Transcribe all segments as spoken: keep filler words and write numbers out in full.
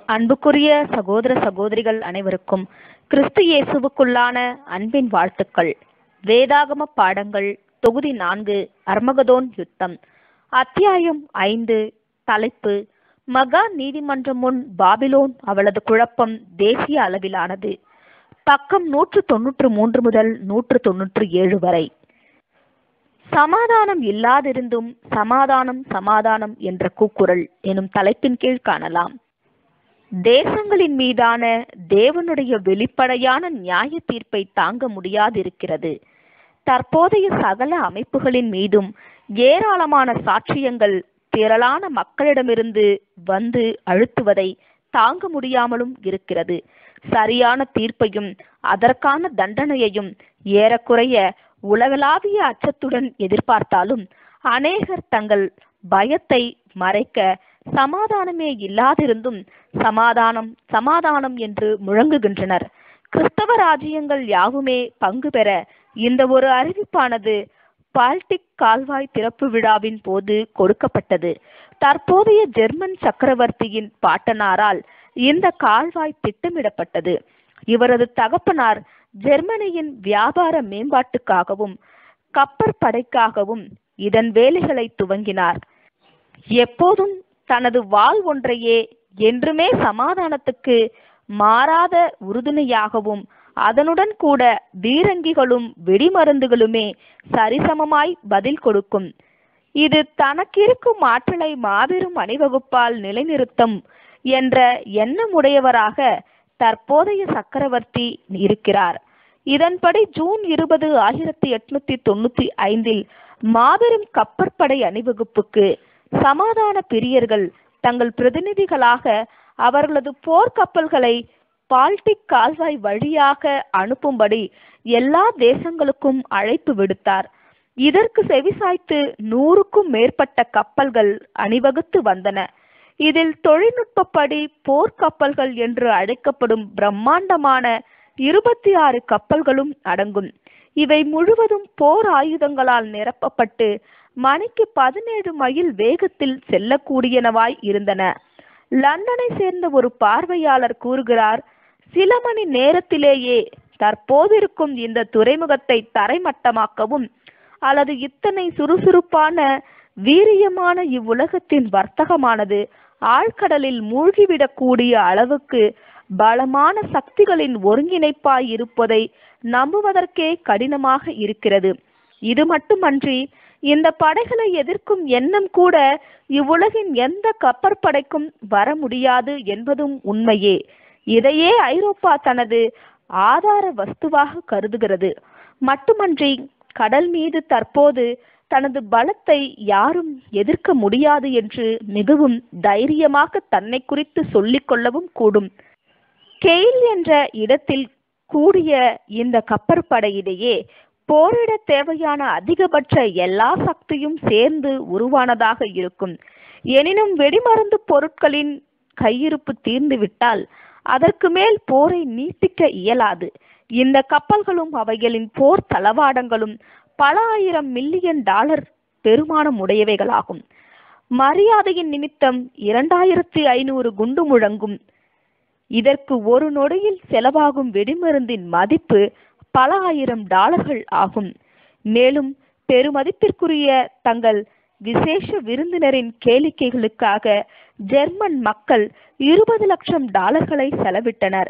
அன்புக்குரிய சகோதர சகோதரிகள் அனைவருக்கும் கிறிஸ்து இயேசுவுக்குள்ளான அன்பின் வாழ்த்துக்கள். வேதாகம பாடங்கள் தொகுதி நான்கு, அர்மகதோன் யுத்தம், அத்தியாயம் ஐந்து. தலைப்பு: மகா நீதிமன்றம் முன் பாபிலோன், அவளது குழப்பம் தேசிய அளவிலானது. பக்கம் நூற்று தொன்னூற்று மூன்று முதல் நூற்று தொன்னூற்று ஏழு வரை. சமாதானம் இல்லாதிருந்தும் சமாதானம் சமாதானம் என்ற கூக்குரல் எனும் தலைப்பின் கீழ் காணலாம். தேசங்களின் மீதான தேவனுடைய வெளிப்படையான நியாய தீர்ப்பை தாங்க முடியாதிருக்கிறது. தற்போதைய சகல அமைப்புகளின் மீதும் ஏராளமான சாட்சியங்கள் திரளான மக்களிடமிருந்து வந்து அழுத்துவதை தாங்க முடியாமலும் இருக்கிறது. சரியான தீர்ப்பையும் அதற்கான தண்டனையையும் ஏறக்குறைய உலகளாவிய அச்சத்துடன் எதிர்பார்த்தாலும் அநேகர் தங்கள் பயத்தை மறைக்க சமாதானமே இல்லாதிருந்தும் சமாதானம் சமாதானம் என்று முழங்குகின்றனர். கிறிஸ்தவ ராஜ்யங்கள் யாவுமே பங்கு பெற இந்த ஒரு அறிவிப்பானது பால்டிக் கால்வாய் திறப்பு விழாவின் போது கொடுக்கப்பட்டது. தற்போதைய ஜெர்மன் சக்கரவர்த்தியின் பாட்டனாரால் இந்த கால்வாய் திட்டமிடப்பட்டது. இவரது தகப்பனார் ஜெர்மனியின் வியாபார மேம்பாட்டுக்காகவும் கப்பற்படைக்காகவும் இதன் வேலைகளை துவங்கினார். எப்போதும் தனது வாள் ஒன்றையே என்றுமே சமாதானத்துக்கு மாறாத உறுதுணையாகவும் அதனுடன் கூட பீரங்கிகளும் வெடிமருந்துகளுமே சரிசமமாய் பதில் கொடுக்கும். இது தனக்கிருக்கும் ஆற்றலை மாபெரும் அணிவகுப்பால் நிலைநிறுத்தும் என்ற எண்ணமுடையவராக தற்போதைய சக்கரவர்த்தி இருக்கிறார். இதன்படி ஜூன் இருபது ஆயிரத்தி எட்நூத்தி தொண்ணூத்தி ஐந்தில் மாபெரும் கப்பற்படை அணிவகுப்புக்கு சமாதான பிரியர்கள் தங்கள் பிரதிநிதிகளாக அவர்களது போர்க்கப்பல்களை பால்டிக் கால்வாய் வழியாக அனுப்பும்படி எல்லா தேசங்களுக்கும் அழைப்பு விடுத்தார். இதற்கு செவிசாய்த்து நூறுக்கும் மேற்பட்ட கப்பல்கள் அணிவகுத்து வந்தன. இதில் தொழில்நுட்பப்படி போர்க்கப்பல்கள் என்று அழைக்கப்படும் பிரம்மாண்டமான இருபத்தி ஆறு கப்பல்களும் அடங்கும். இவை முழுவதும் போர் ஆயுதங்களால் நிரப்பப்பட்டு மணிக்கு பதினேழு மைல் வேகத்தில் செல்லக்கூடியனவாய் இருந்தன. லண்டனை சேர்ந்த ஒரு பார்வையாளர் கூறுகிறார், சில மணி நேரத்திலேயே தற்போதிருக்கும் இந்த துறைமுகத்தை தரைமட்டமாக்கவும் அல்லது இத்தனை சுறுசுறுப்பான வீரியமான இவ்வுலகத்தின் வர்த்தகமானது ஆழ்கடலில் மூழ்கிவிடக்கூடிய அளவுக்கு பலமான சக்திகளின் ஒருங்கிணைப்பாய் இருப்பதை நம்புவதற்கே கடினமாக இருக்கிறது. இது மட்டுமன்றி இந்த படைகளை எதிர்க்கும் எண்ணம் கூட இவ்வுலகின் எந்த கப்பற்படைக்கும் வர முடியாது என்பதும் உண்மையே. இதையே ஐரோப்பா தனது ஆதார வஸ்துவாக கருதுகிறது. மட்டுமன்றி கடல் மீது தற்போது தனது பலத்தை யாரும் எதிர்க்க முடியாது என்று மிகவும் தைரியமாக தன்னை குறித்து சொல்லிக் கொள்ளவும் கூடும். கெயில் என்ற இடத்தில் கூடிய இந்த கப்பற்படையிலேயே போரிட தேவையான அதிகபட்ச எல்லா சக்தியும் சேர்ந்து உருவானதாக இருக்கும். எனினும் வெடிமருந்து பொருட்களின் கையிருப்பு தீர்ந்து விட்டால் அதற்கு மேல் போரை நீட்டிக்க இயலாது. இந்த கப்பல்களும் அவைகளின் போர் தளவாடங்களும் பல ஆயிரம் மில்லியன் டாலர் பெருமானம் உடையவைகளாகும். மரியாதையின் நிமித்தம் இரண்டாயிரத்தி ஐநூறு குண்டு முழங்கும். இதற்கு ஒரு நொடியில் செலவாகும் வெடிமருந்தின் மதிப்பு பல ஆயிரம் டாலர்கள் ஆகும். மேலும் பெருமதிப்பிற்குரிய தங்கள் விசேஷ விருந்தினரின் கேளிக்கைகளுக்காக ஜெர்மன் மக்கள் இருபது லட்சம் டாலர்களை செலவிட்டனர்.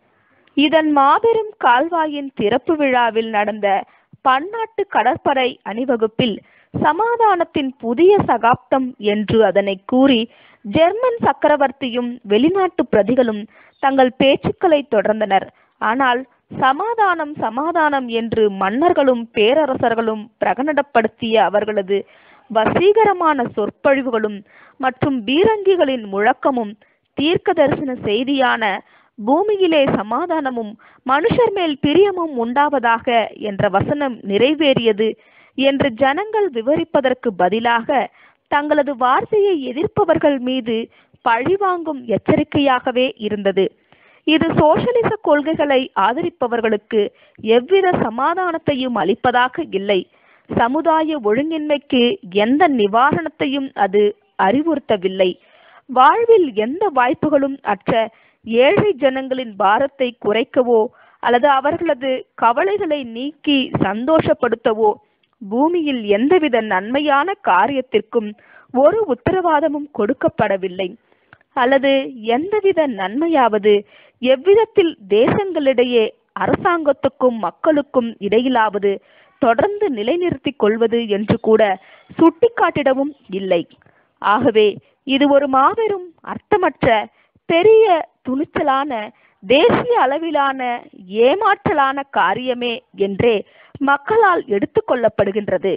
இதன் மாபெரும் கால்வாயின் திறப்பு விழாவில் நடந்த பன்னாட்டு கடற்படை அணிவகுப்பில் சமாதானத்தின் புதிய சகாப்தம் என்று அதனை கூறி ஜெர்மன் சக்கரவர்த்தியும் வெளிநாட்டு பிரதிகளும் தங்கள் பேச்சுக்களை தொடர்ந்தனர். ஆனால் சமாதானம் சமாதானம் என்று மன்னர்களும் பேரரசர்களும் பிரகடனப்படுத்திய அவர்களது வசீகரமான சொற்பொழிவுகளும் மற்றும் பீரங்கிகளின் முழக்கமும் தீர்க்க தரிசன செய்தியான பூமியிலே சமாதானமும் மனுஷர் மேல் பிரியமும் உண்டாவதாக என்ற வசனம் நிறைவேறியது என்று ஜனங்கள் விவரிப்பதற்கு பதிலாக தங்களது வார்த்தையை எதிர்ப்பவர்கள் மீது பழிவாங்கும் எச்சரிக்கையாகவே இருந்தது. இது சோசியலிச கொள்கைகளை ஆதரிப்பவர்களுக்கு எவ்வித சமாதானத்தையும் அளிப்பதாக இல்லை. சமுதாய ஒழுங்கின்மைக்கு எந்த நிவாரணத்தையும் அது அறிவுறுத்தவில்லை. வாழ்வில் எந்த வாய்ப்புகளும் அற்ற ஏழை ஜனங்களின் பாரத்தை குறைக்கவோ அல்லது அவர்களது கவலைகளை நீக்கி சந்தோஷப்படுத்தவோ பூமியில் எந்தவித நன்மையான காரியத்திற்கும் ஒரு உத்தரவாதமும் கொடுக்கப்படவில்லை. அல்லது எந்தவித நன்மையாவது எவ்விதத்தில் தேசங்களிடையே அரசாங்கத்துக்கும் மக்களுக்கும் இடையிலாவது தொடர்ந்து நிலைநிறுத்திக் கொள்வது என்று கூட சுட்டிக்காட்டிடவும் இல்லை. ஆகவே இது ஒரு மாபெரும் அர்த்தமற்ற பெரிய துணிச்சலான தேசிய அளவிலான ஏமாற்றலான காரியமே என்றே மக்களால் எடுத்துக்கொள்ளப்படுகின்றது.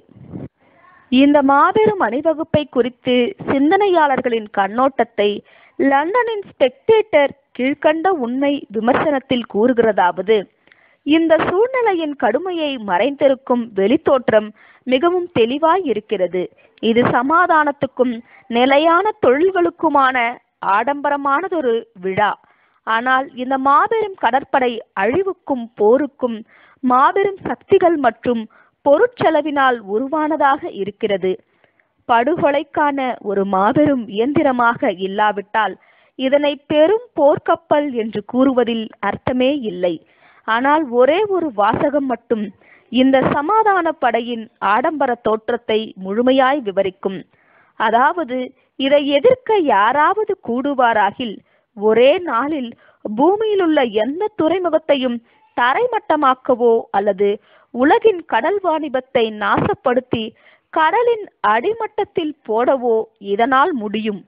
இந்த மாபெரும் அணிவகுப்பை குறித்து சிந்தனையாளர்களின் கண்ணோட்டத்தை லண்டனின் ஸ்பெக்டேட்டர் கீழ்கண்ட உண்மை விமர்சனத்தில் கூறுகிறதாவது: இந்த சூழ்நிலையின் கடுமையை மறைந்திருக்கும் வெளித்தோற்றம் மிகவும் தெளிவாய் இருக்கிறது. இது சமாதானத்துக்கும் நிலையான தொழில்களுக்குமான ஆடம்பரமானதொரு விழா. ஆனால் இந்த மாபெரும் கடற்படை அழிவுக்கும் போருக்கும் மாபெரும் சக்திகள் மற்றும் பொருட்செலவினால் உருவானதாக இருக்கிறது. படுகொலைக்கான ஒரு மாபெரும் இயந்திரமாக இல்லாவிட்டால் இதனை பெரும் போர்க்கப்பல் என்று கூறுவதில் அர்த்தமே இல்லை. ஆனால் ஒரே ஒரு வாசகம் மட்டும் இந்த சமாதான படையின் ஆடம்பர தோற்றத்தை முழுமையாய் விவரிக்கும். அதாவது, இதை எதிர்க்க யாராவது கூடுவாராகில் ஒரே நாளில் பூமியில் உள்ள எந்த துறைமுகத்தையும் தரைமட்டமாக்கவோ அல்லது உலகின் கடல் வாணிபத்தை நாசப்படுத்தி கடலின் அடிமட்டத்தில் போடவோ இதனால் முடியும்.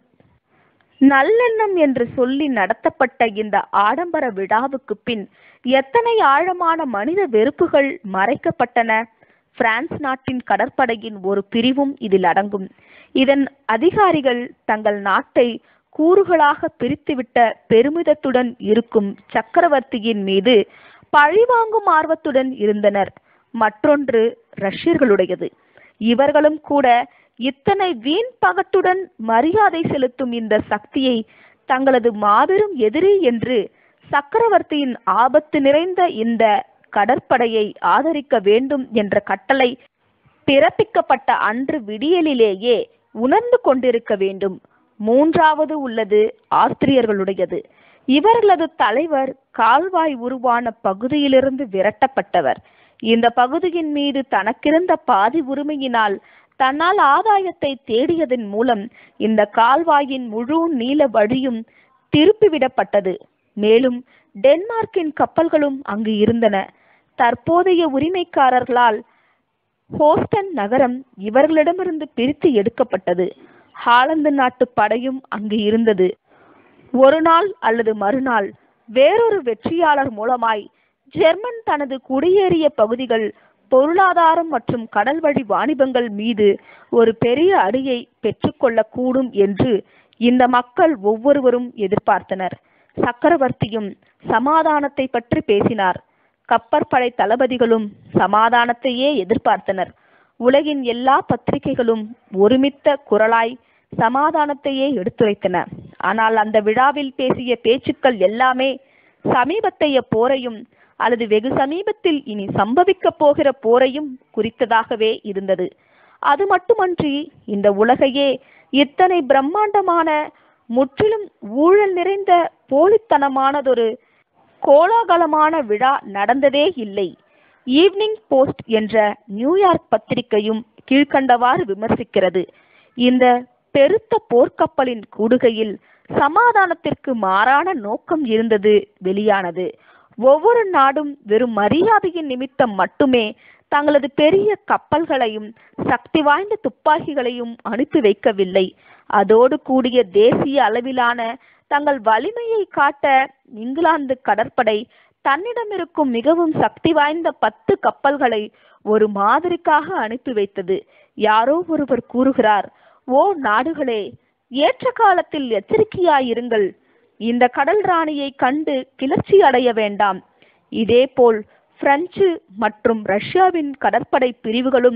நல்லெண்ணம் என்று சொல்லி நடத்தப்பட்ட இந்த ஆடம்பர விழாவுக்கு பின் எத்தனை ஆழமான மனித வெறுப்புகள் மறைக்கப்பட்டன. பிரான்ஸ் நாட்டின் கடற்படையின் ஒரு பிரிவும் இதில் அடங்கும். இதன் அதிகாரிகள் தங்கள் நாட்டை கூறுகளாக பிரித்துவிட்ட பெருமிதத்துடன் இருக்கும் சக்கரவர்த்தியின் மீது பழிவாங்கும் ஆர்வத்துடன் இருந்தனர். மற்றொன்று ரஷ்யர்களுடையது. இவர்களும் கூட இத்தனை வீண் பகட்டுடன் மரியாதை செலுத்தும் இந்த சக்தியை தங்களது மாபெரும் எதிரி என்று சக்கரவர்த்தியின் ஆபத்து நிறைந்த இந்த கடற்படையை ஆதரிக்க வேண்டும் என்ற கட்டளை பிறப்பிக்கப்பட்ட அன்று விடியலிலேயே உணர்ந்து கொண்டிருக்க வேண்டும். மூன்றாவது உள்ளது ஆஸ்திரியர்களுடையது. இவர்களது தலைவர் கால்வாய் உருவான பகுதியிலிருந்து விரட்டப்பட்டவர். இந்த பகுதியின் மீது தனக்கிருந்த பாதி உரிமையினால் தன்னால் ஆதாயத்தை தேடியதன் மூலம் இந்த கால்வாயின் முழு நீள வழியும் திருப்பிவிடப்பட்டது. மேலும் டென்மார்க்கின் கப்பல்களும் அங்கு இருந்தன. தற்போதைய உரிமைக்காரர்களால் ஹோஸ்டன் நகரம் இவர்களிடமிருந்து பிரித்து எடுக்கப்பட்டது. ஹாலந்து நாட்டு படையும் அங்கு இருந்தது. ஒரு நாள் அல்லது மறுநாள் வேறொரு வெற்றியாளர் மூலமாய் ஜெர்மன் தனது குடியேறிய பகுதிகள், பொருளாதாரம் மற்றும் கடல் வழி வாணிபங்கள் மீது ஒரு பெரிய அடியை பெற்றுக்கொள்ளக்கூடும் என்று இந்த மக்கள் ஒவ்வொருவரும் எதிர்பார்த்தனர். சக்கரவர்த்தியும் சமாதானத்தை பற்றி பேசினார். கப்பற்படை தளபதிகளும் சமாதானத்தையே எதிர்பார்த்தனர். உலகின் எல்லா பத்திரிகைகளும் ஒருமித்த குரலாய் சமாதானத்தையே எடுத்துரைத்தன. ஆனால் அந்த விழாவில் பேசிய பேச்சுக்கள் எல்லாமே சமீபத்தைய போரையும் அல்லது வெகு சமீபத்தில் இனி சம்பவிக்க போகிற போரையும் குறித்ததாகவே இருந்தது. அது மட்டுமன்றி இந்த உலகையே இத்தனை பிரம்மாண்டமான, முற்றிலும் ஊழல் நிறைந்த போலித்தனமானதொரு கோலாகலமான விழா நடந்ததே இல்லை. ஈவினிங் போஸ்ட் என்ற நியூயார்க் பத்திரிகையும் கீழ்கண்டவாறு விமர்சிக்கிறது: இந்த பெருத்த போர்க்கப்பலின் கூடுகையில் சமாதானத்திற்கு மாறான நோக்கம் இருந்தது வெளியானது. ஒவ்வொரு நாடும் வெறும் மரியாதையின் நிமித்தம் மட்டுமே தங்களது பெரிய கப்பல்களையும் சக்தி வாய்ந்த துப்பாக்கிகளையும் அனுப்பி வைக்கவில்லை. அதோடு கூடிய தேசிய அளவிலான தங்கள் வலிமையை காட்ட இங்கிலாந்து கடற்படை தன்னிடம் இருக்கும் மிகவும் சக்தி வாய்ந்த பத்து கப்பல்களை ஒரு மாதிரிக்காக அனுப்பி வைத்தது. யாரோ ஒருவர் கூறுகிறார்: ஓ நாடுகளே, ஏற்ற காலத்தில் எச்சரிக்கையாயிருங்கள். இந்த கடல் ராணியை கண்டு கிளர்ச்சி அடைய வேண்டாம். இதேபோல் பிரெஞ்சு மற்றும் ரஷ்யாவின் கடற்படை பிரிவுகளும்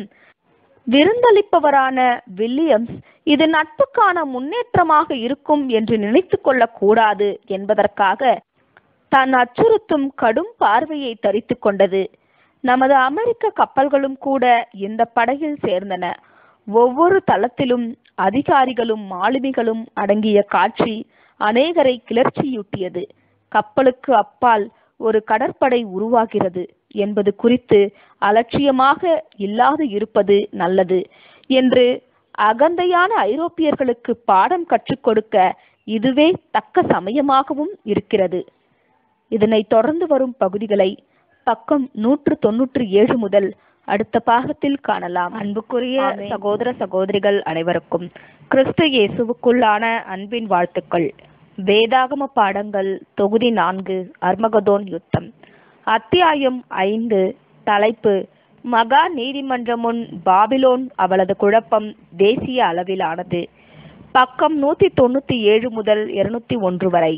விருந்தளிப்பவரான வில்லியம்ஸ் இது நட்புக்கான முன்னேற்றமாக இருக்கும் என்று நினைத்து கொள்ளக்கூடாது என்பதற்காக தான் அச்சுறுத்தும் கடும் பார்வையை தரித்து கொண்டது. நமது அமெரிக்க கப்பல்களும் கூட இந்த படகில் சேர்ந்தன. ஒவ்வொரு தளத்திலும் அதிகாரிகளும் மாலுமிகளும் அடங்கிய காட்சி அநேகரை கிளர்ச்சியூட்டியது. கப்பலுக்கு அப்பால் ஒரு கடற்படை உருவாகிறது என்பது குறித்து அலட்சியமாக இல்லாது இருப்பது நல்லது என்று அகந்தையான ஐரோப்பியர்களுக்கு பாடம் கற்றுக் கொடுக்க இதுவே தக்க சமயமாகவும் இருக்கிறது. இதனை தொடர்ந்து வரும் பகுதிகளை பக்கம் நூற்று தொன்னூற்றி ஏழு முதல் அடுத்த பாகத்தில் காணலாம். அன்புக்குரிய சகோதர சகோதரிகள் அனைவருக்கும் கிறிஸ்து இயேசுவுக்குள்ளான அன்பின் வாழ்த்துக்கள். வேதாகம பாடங்கள் தொகுதி நான்கு, அர்மகதோன் யுத்தம், அத்தியாயம் ஐந்து. தலைப்பு: மகா நீதிமன்றம் முன் பாபிலோன், அவளது குழப்பம் தேசிய அளவிலானது. பக்கம் நூத்தி தொண்ணூத்தி ஏழு முதல் இருநூத்தி ஒன்று வரை.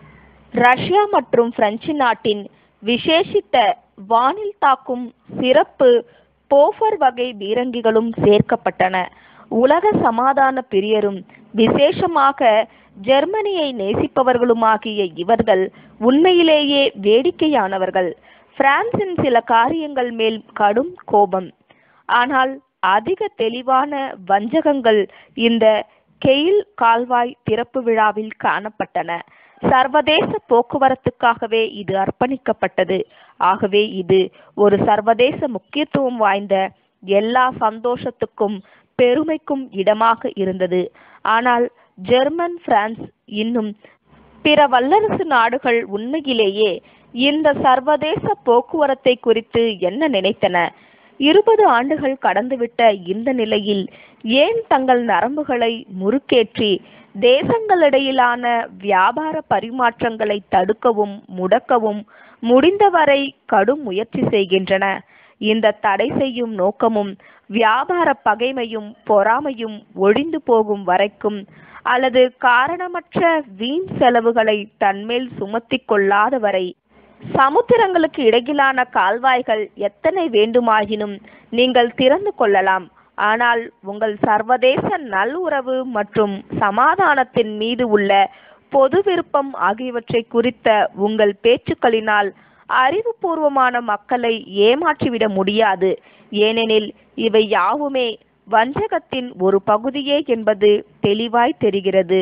ரஷ்யா மற்றும் பிரெஞ்சு நாட்டின் விசேஷித்த வானில் தாக்கும் சிறப்பு போஃபர் வகை பீரங்கிகளும் சேர்க்கப்பட்டன. உலக சமாதான பிரியரும் விசேஷமாக ஜெர்மனியை நேசிப்பவர்களுமாகிய இவர்கள் உண்மையிலேயே வேடிக்கையானவர்கள். பிரான்சின் சில காரியங்கள் மேல் கடும் கோபம், ஆனால் அதிக தெளிவான வஞ்சகங்கள் இந்த கெயில் கால்வாய் திறப்பு விழாவில் காணப்பட்டன. சர்வதேச போக்குவரத்துக்காகவே இது அர்ப்பணிக்கப்பட்டது. ஆகவே இது ஒரு சர்வதேச முக்கியத்துவம் வாய்ந்த எல்லா சந்தோஷத்துக்கும் பெருமைக்கும் இடமாக இருந்தது. ஆனால் ஜெர்மன், பிரான்ஸ் இன்னும் பிற வல்லரசு நாடுகள் உண்மையிலேயே இந்த சர்வதேச போக்குவரத்தை குறித்து என்ன நினைத்தன? இருபது ஆண்டுகள் கடந்துவிட்ட இந்த நிலையில் ஏன் தங்கள் நரம்புகளை முறுக்கேற்றி தேசங்களிடையிலான வியாபார பரிமாற்றங்களை தடுக்கவும் முடக்கவும் முடிந்தவரை கடும் முயற்சி செய்கின்றன? இந்த தடை செய்யும் நோக்கமும் வியாபார பகைமையும் பொறாமையும் ஒழிந்து போகும் வரைக்கும், அல்லது காரணமற்ற வீண் செலவுகளை தன்மேல் சுமத்தி கொள்ளாத வரை, சமுத்திரங்களுக்கு இடையிலான கால்வாய்கள் எத்தனை வேண்டுமாயினும் நீங்கள் திறந்து கொள்ளலாம். ஆனால் உங்கள் சர்வதேச நல்லுறவு மற்றும் சமாதானத்தின் மீது உள்ள பொது விருப்பம் ஆகியவற்றை குறித்த உங்கள் பேச்சுக்களினால் அறிவுபூர்வமான மக்களை ஏமாற்றிவிட முடியாது. ஏனெனில் இவை யாவுமே வஞ்சகத்தின் ஒரு பகுதியே என்பது தெளிவாய் தெரிகிறது.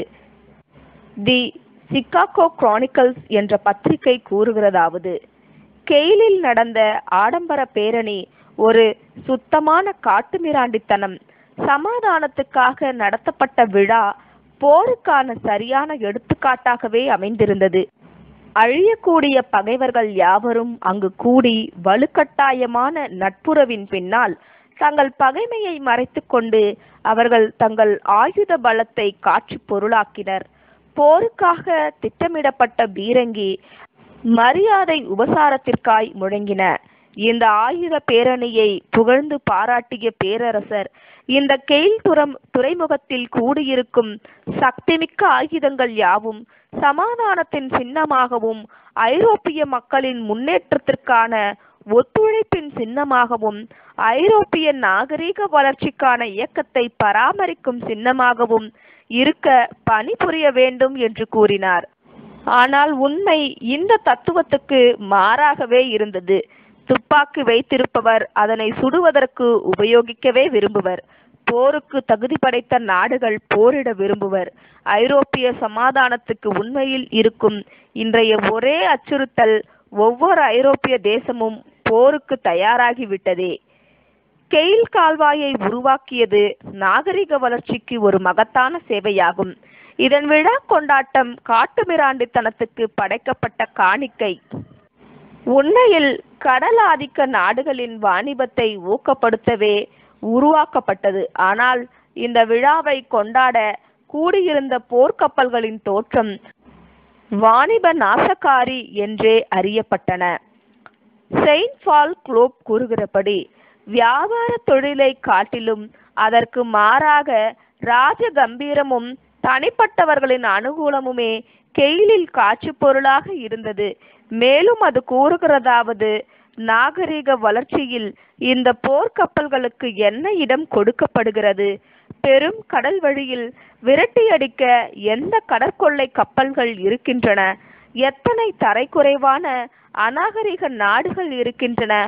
தி சிகாகோ குரானிக்கல்ஸ் என்ற பத்திரிகை கூறுகிறதாவது: கெயிலில் நடந்த ஆடம்பர பேரணி ஒரு சுத்தமான காட்டுமிராண்டித்தனம். சமாதானத்துக்காக நடத்தப்பட்ட விழா போருக்கான சரியான எடுத்துக்காட்டாகவே அமைந்திருந்தது. அழியக்கூடிய பகைவர்கள் யாவரும் அங்கு கூடி வலுக்கட்டாயமான நட்புறவின் பின்னால் தங்கள் பகைமையை மறைத்து கொண்டு அவர்கள் தங்கள் ஆயுத பலத்தை காட்சி பொருளாக்கினர். போருக்காக திட்டமிடப்பட்ட பீரங்கி மரியாதை உபசாரத்திற்காய் முழங்கின. இந்த ஆயுத பேரணியை புகழ்ந்து பாராட்டிய பேரரசர், இந்த கெயில் துறம் துறைமுகத்தில் கூடியிருக்கும் சக்திமிக்க ஆயுதங்கள் யாவும் சமாதானத்தின் சின்னமாகவும் ஐரோப்பிய மக்களின் முன்னேற்றத்திற்கான ஒத்துழைப்பின் சின்னமாகவும் ஐரோப்பிய நாகரிக வளர்ச்சிக்கான இயக்கத்தை பராமரிக்கும் சின்னமாகவும் இருக்க பணிபுரிய வேண்டும் என்று கூறினார். ஆனால் உண்மை இந்த தத்துவத்துக்கு மாறாகவே இருந்தது. துப்பாக்கி வைத்திருப்பவர் அதனை சுடுவதற்கு உபயோகிக்கவே விரும்புவர். போருக்கு தகுதி படைத்த நாடுகள் போரிட விரும்புவர். ஐரோப்பிய சமாதானத்துக்கு உண்மையில் இருக்கும் இன்றைய ஒரே அச்சுறுத்தல், ஒவ்வொரு ஐரோப்பிய தேசமும் போருக்கு தயாராகிவிட்டதே. கெயில் கால்வாயை உருவாக்கியது நாகரிக வளர்ச்சிக்கு ஒரு மகத்தான சேவையாகும். இதன் விழா கொண்டாட்டம் காட்டுமிராண்டித்தனத்துக்கு படைக்கப்பட்ட காணிக்கை. உண்மையில் கடல் ஆதிக்க நாடுகளின் வாணிபத்தை ஊக்கப்படுத்தவே உருவாக்கப்பட்டது. ஆனால் இந்த விழாவை கொண்டாட கூடியிருந்த போர்க்கப்பல்களின் தோற்றம் வாணிப நாசகாரி என்றே அறியப்பட்டன. செயின்ட் பால் குளோப் கூறுகிறபடி, வியாபார தொழிலை காட்டிலும் அதற்கு மாறாக ராஜ கம்பீரமும் தனிப்பட்டவர்களின் அனுகூலமுமே கெயிலில் காட்சி பொருளாக இருந்தது. மேலும் அது கூறுகிறதாவது: நாகரிக வளர்ச்சியில் இந்த போர்க்கப்பல்களுக்கு என்ன இடம் கொடுக்கப்படுகிறது? பெரும் கடல் வழியில் விரட்டியடிக்க எந்த கடற்கொள்ளை கப்பல்கள் இருக்கின்றன? எத்தனை தரைக்குறைவான அநாகரிக நாடுகள் இருக்கின்றன?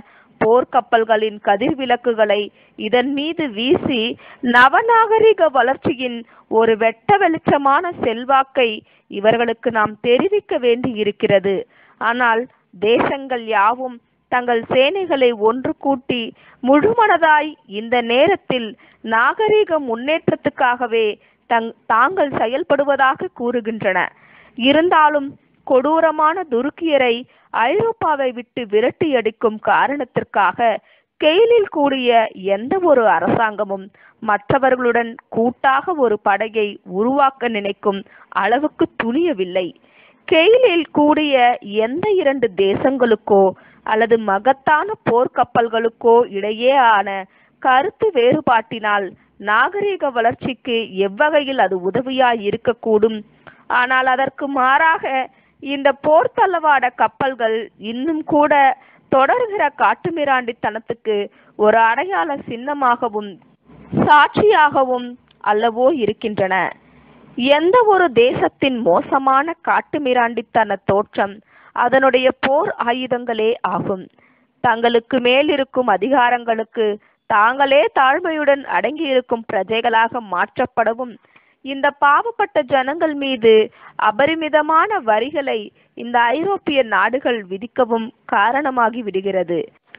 போர்க்கப்பல்களின் கதிர்விளக்குகளை இதன் மீது வீசி நவநாகரிக வளர்ச்சியின் ஒரு வெட்ட வெளிச்சமான செல்வாக்கை இவர்களுக்கு நாம் தெரிவிக்க வேண்டி இருக்கிறது. ஆனால் தேசங்கள் யாவும் தங்கள் சேனைகளை ஒன்று கூட்டி முழுமனதாய் இந்த நேரத்தில் நாகரிக முன்னேற்றத்துக்காகவே தங் தாங்கள் செயல்படுவதாக கூறுகின்றன. இருந்தாலும் கொடூரமான துருக்கியரை ஐரோப்பாவை விட்டு விரட்டி அடிக்கும் காரணத்திற்காக கெயிலில் கூடிய எந்த ஒரு அரசாங்கமும் மற்றவர்களுடன் கூட்டாக ஒரு படையை உருவாக்க நினைக்கும் அளவுக்கு துணியவில்லை. கெயிலில் கூடிய எந்த இரண்டு தேசங்களுக்கோ அல்லது மகத்தான போர்க்கப்பல்களுக்கோ இடையேயான கருத்து வேறுபாட்டினால் நாகரிக வளர்ச்சிக்கு எவ்வகையில் அது உதவியாய் இருக்கக்கூடும். ஆனால் அதற்கு மாறாக இந்த போர்த்தளவாட கப்பல்கள் இன்னும் கூட தொடர்கிற காட்டுமிராண்டித்தனத்துக்கு ஒரு அடையாள சின்னமாகவும் சாட்சியாகவும் அல்லவோ இருக்கின்றன. எந்த ஒரு தேசத்தின் மோசமான காட்டுமிராண்டித்தன தோற்றம் அதனுடைய போர் ஆயுதங்களே ஆகும். தங்களுக்கு மேல் இருக்கும் அதிகாரங்களுக்கு தாங்களே தாழ்மையுடன் அடங்கியிருக்கும் பிரஜைகளாக மாற்றப்படவும் இந்த பாவப்பட்ட ஜனங்கள் மீது அபரிமிதமான வரிகளை இந்த ஐரோப்பிய நாடுகள் விதிக்கவும் காரணமாகி விடுகிறது.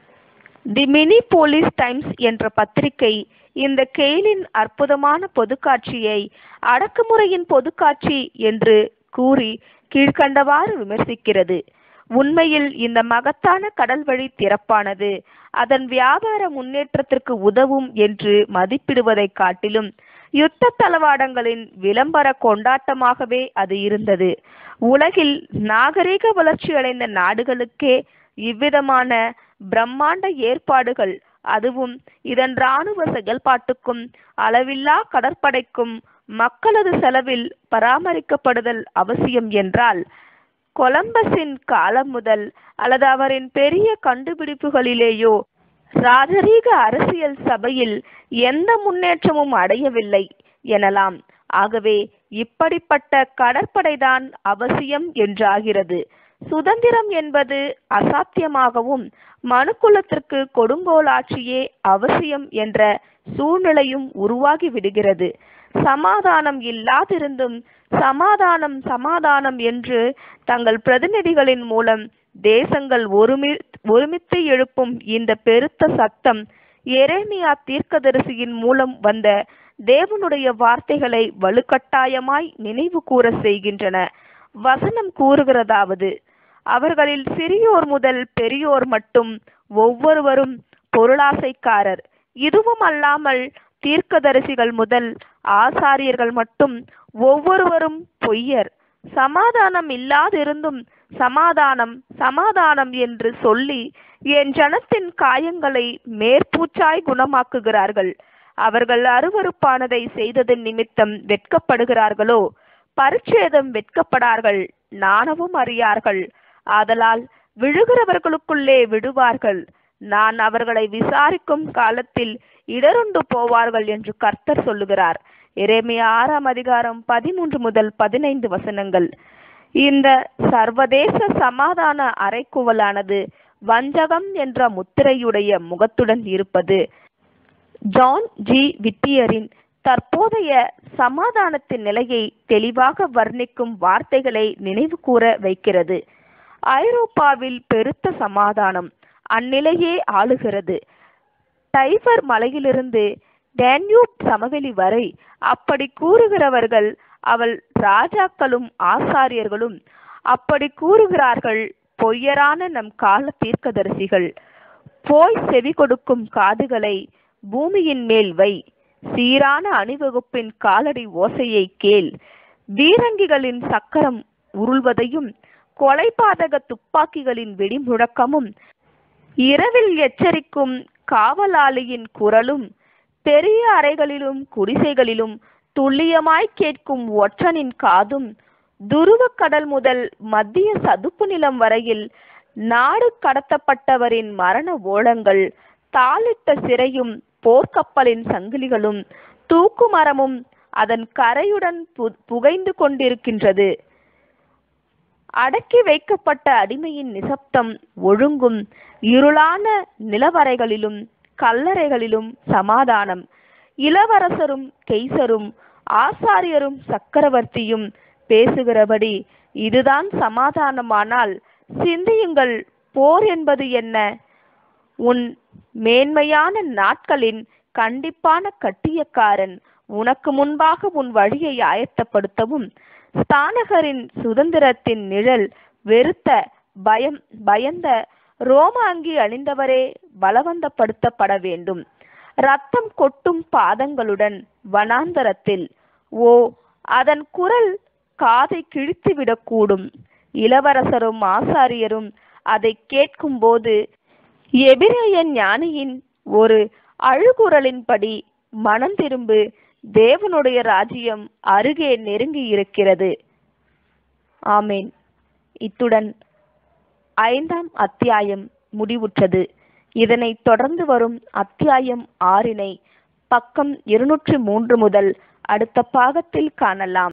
தி மினிபோலிஸ் டைம்ஸ் என்ற பத்திரிகை இந்த கெயிலின் அற்புதமான பொதுக்காட்சியை அடக்குமுறையின் பொதுக்காட்சி என்று கூறி கீழ்கண்டவாறு விமர்சிக்கிறது. உண்மையில் இந்த மகத்தான கடல் வழி திறப்பானது அதன் வியாபார முன்னேற்றத்திற்கு உதவும் என்று மதிப்பிடுவதை காட்டிலும் யுத்த தளவாடங்களின் விளம்பர கொண்டாட்டமாகவே அது இருந்தது. உலகில் நாகரிக வளர்ச்சி அடைந்த நாடுகளுக்கே இவ்விதமான பிரம்மாண்ட ஏற்பாடுகள், அதுவும் இதன் இராணுவ செயல்பாட்டுக்கும் அளவில்லா கடற்படைக்கும் மக்களது செலவில் பராமரிக்கப்படுதல் அவசியம் என்றால், கொலம்பஸின் காலம் முதல் அல்லது அவரின் பெரிய கண்டுபிடிப்புகளிலேயோ ராஜரீக அரசியல் சபையில் எந்த முன்னேற்றமும் அடையவில்லை எனலாம். ஆகவே இப்படிப்பட்ட கடற்படைதான் அவசியம் என்றாகிறது. சுதந்திரம் என்பது அசாத்தியமாகவும் மனுக்குலத்திற்கு கொடுங்கோலாட்சியே அவசியம் என்ற சூழ்நிலையும் உருவாகி விடுகிறது. சமாதானம் இல்லாதிருந்தும் சமாதானம் சமாதானம் என்று தங்கள் பிரதிநிதிகளின் மூலம் தேசங்கள் ஒருமி ஒருமித்து எழுப்பும் இந்த பெருத்த சத்தம் எரேமியா தீர்க்கதரிசியின் மூலம் வந்த தேவனுடைய வார்த்தைகளை வலுக்கட்டாயமாய் நினைவு கூற செய்கின்றன. வசனம் கூறுகிறதாவது: அவர்களில் சிறியோர் முதல் பெரியோர் மட்டும் ஒவ்வொருவரும் பொருளாசைக்காரர், இதுவும் அல்லாமல் தீர்க்கதரிசிகள் முதல் ஆசாரியர்கள் மட்டும் ஒவ்வொருவரும் பொய்யர். சமாதானம் இல்லாதிருந்தும் சமாதானம் சமாதானம் என்று சொல்லி என் ஜனத்தின் காயங்களை மேற்பூச்சாய் குணமாக்குகிறார்கள். அவர்கள் அருவருப்பானதை செய்ததன் நிமித்தம் வெட்கப்படுகிறார்களோ? பரிச்சேதம் வெட்கப்படார்கள், நாணவும் அறியார்கள். ஆதலால் விழுகிறவர்களுக்குள்ளே விடுவார்கள். நான் அவர்களை விசாரிக்கும் காலத்தில் இடருண்டு போவார்கள் என்று கர்த்தர் சொல்லுகிறார். எரேமியா ஆறாம் அதிகாரம் பதிமூன்று முதல் பதினைந்து வசனங்கள். இந்த சர்வதேச சமாதான அறைகூவலானது வஞ்சகம் என்ற முத்திரையுடைய முகத்துடன் இருப்பது ஜான் ஜி விட்டியரின் தற்போதைய சமாதானத்தின் நிலையை தெளிவாக வர்ணிக்கும் வார்த்தைகளை நினைவு கூற வைக்கிறது. ஐரோப்பாவில் பெருத்த சமாதானம் அந்நிலையே ஆளுகிறது. டைபர் மலையிலிருந்து டேன்யூப் சமவெளி வரை அப்படி கூறுகிறவர்கள் அவள் ராஜாக்களும் ஆசாரியர்களும் அப்படி கூறுகிறார்கள். பொய்யரான நம் கால தீர்க்கதரிசிகள், போய் செவி கொடுக்கும் காதுகளை பூமியின் மேல் வை, சீரான அணிவகுப்பின் காலடி ஓசையை கேள், வீரங்கிகளின் சக்கரம் உருள்வதையும் கொலைபாதக துப்பாக்கிகளின் வெடிமுழக்கமும் இரவில் எச்சரிக்கும் காவலாளியின் குரலும் பெரிய அறைகளிலும் குடிசைகளிலும் துல்லியமாய் கேட்கும் ஒற்றனின் காதும் துருவ கடல் முதல் மத்திய சதுப்பு நிலம் வரையில் நாடு கடத்தப்பட்டவரின் மரண ஓலங்கள், தாளிட்ட சிறையும் போர்க்கப்பலின் சங்கிலிகளும் தூக்கு மரமும் அதன் கரையுடன் புகைந்து கொண்டிருக்கின்றது. அடக்கி வைக்கப்பட்ட அடிமையின் நிசப்தம் ஒழுங்கும் இருளான நிலவறைகளிலும் கல்லறைகளிலும் சமாதானம். இளவரசரும் கெய்சரும் ஆசாரியரும் சக்கரவர்த்தியும் பேசுகிறபடி இதுதான் சமாதானமானால் சிந்தியுங்கள், போர் என்பது என்ன? உன் மேன்மையான நாட்களின் கண்டிப்பான கட்டியக்காரன் உனக்கு முன்பாக உன் வழியை ஆயத்தப்படுத்தவும், ஸ்தானகரின் சுதந்திரத்தின் நிழல் வெறுத்த பயம் பயந்த ரோம அங்கி அணிந்தவரே பலவந்தப்படுத்தப்பட வேண்டும். ரத்தம் கொட்டும் பாதங்களுடன் வனாந்தரத்தில். ஓ, அதன் குரல் காதை கிழித்துவிடக்கூடும். இளவரசரும் ஆசாரியரும் அதை கேட்கும்போது எபிரேய ஞானியின் ஒரு அழுகுரலின்படி மனம் திரும்பு, தேவனுடைய ராஜ்யம் அருகே நெருங்கி இருக்கிறது. ஆமேன். இத்துடன் ஐந்தாம் அத்தியாயம் முடிவுற்றது. இதனை தொடர்ந்து வரும் அத்தியாயம் ஆறினை பக்கம் இருநூற்றி மூன்று முதல் அடுத்த பாகத்தில் காணலாம்.